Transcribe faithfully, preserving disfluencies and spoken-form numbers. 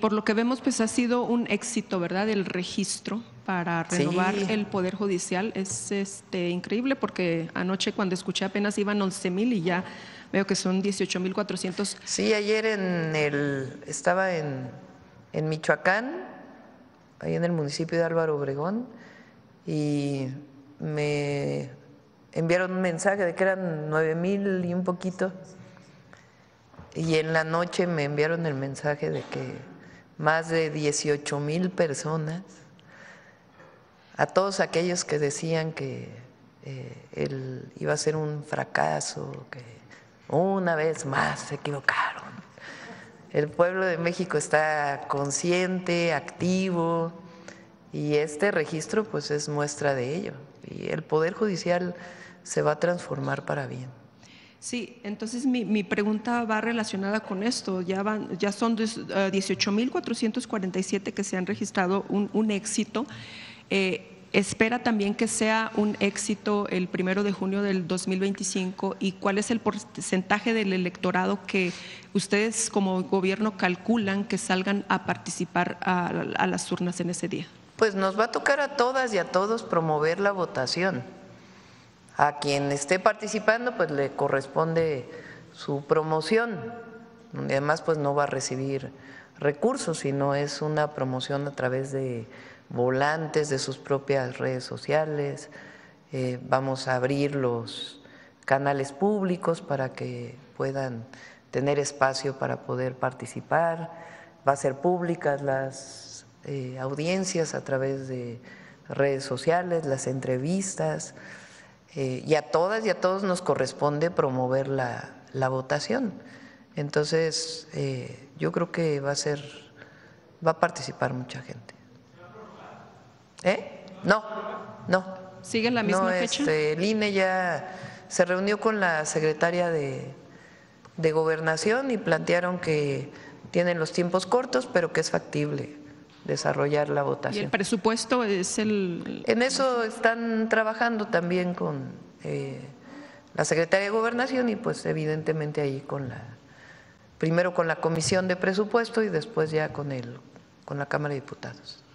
por lo que vemos, pues ha sido un éxito, ¿verdad? El registro para renovar Sí. el Poder Judicial. Es este, increíble porque anoche cuando escuché apenas iban once mil y ya veo que son dieciocho mil cuatrocientos. Sí, ayer en el, estaba en, en Michoacán, ahí en el municipio de Álvaro Obregón, y me enviaron un mensaje de que eran nueve mil y un poquito, y en la noche me enviaron el mensaje de que más de dieciocho mil personas, a todos aquellos que decían que eh, él iba a ser un fracaso, que una vez más se equivocaron. El pueblo de México está consciente, activo, y este registro pues es muestra de ello. Y el Poder Judicial se va a transformar para bien. Sí, entonces mi, mi pregunta va relacionada con esto. Ya, van, ya son dieciocho mil cuatrocientos cuarenta y siete que se han registrado, un, un éxito. Eh, ¿Espera también que sea un éxito el primero de junio del dos mil veinticinco? ¿Y cuál es el porcentaje del electorado que ustedes como gobierno calculan que salgan a participar a, a las urnas en ese día? Pues nos va a tocar a todas y a todos promover la votación. A quien esté participando pues le corresponde su promoción, donde además pues no va a recibir recursos, sino es una promoción a través de volantes de sus propias redes sociales. Eh, vamos a abrir los canales públicos para que puedan tener espacio para poder participar. Va a ser públicas las eh, audiencias a través de redes sociales, las entrevistas. Eh, y a todas y a todos nos corresponde promover la, la votación. Entonces, eh, yo creo que va a ser, va a participar mucha gente. ¿Eh? No, no. ¿Sigue la misma no, fecha? Este, el I N E ya se reunió con la secretaria de, de Gobernación y plantearon que tienen los tiempos cortos, pero que es factible desarrollar la votación. ¿Y el presupuesto es el...? En eso están trabajando también con eh, la Secretaría de Gobernación y pues evidentemente ahí con la, primero con la Comisión de Presupuesto y después ya con, el, con la Cámara de Diputados.